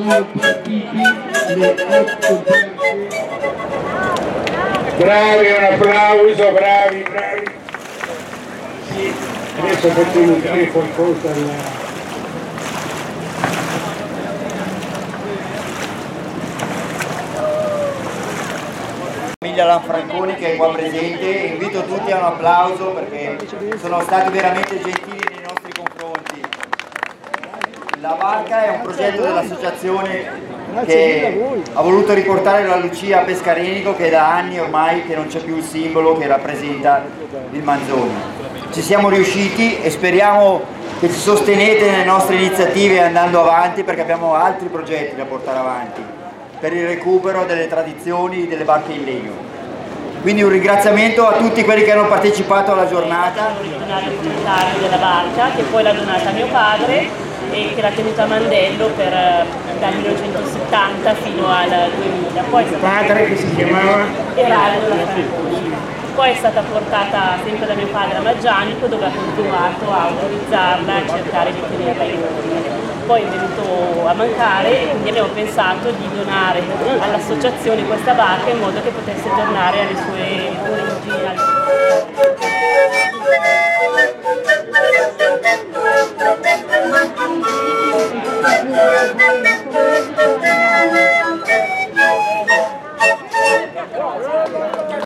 sono partiti le 8 barche. Bravi, un applauso, bravi. Sì, adesso facciamo dire qualcosa alla... Famiglia Lanfranconi che è qua presente, invito tutti a un applauso perché sono stati veramente gentili nei nostri confronti. La barca è un progetto dell'associazione che ha voluto riportare la Lucia a Pescarenico, che è da anni ormai che non c'è più il simbolo che rappresenta il Manzoni. Ci siamo riusciti e speriamo che ci sostenete nelle nostre iniziative andando avanti, perché abbiamo altri progetti da portare avanti per il recupero delle tradizioni delle barche in legno. Quindi un ringraziamento a tutti quelli che hanno partecipato alla giornata. L'originale proprietario della barca, che poi l'ha donata a mio padre e che l'ha tenuta a Mandello dal 1970 fino al 2000. Poi Padre che si chiamava? Eraldo Lanfranconi. Poi è stata portata sempre da mio padre a Maggianico, dove ha continuato a utilizzarla e cercare di tenerla in ordine. Poi è venuto a mancare e quindi abbiamo pensato di donare all'associazione questa barca in modo che potesse tornare alle sue origini.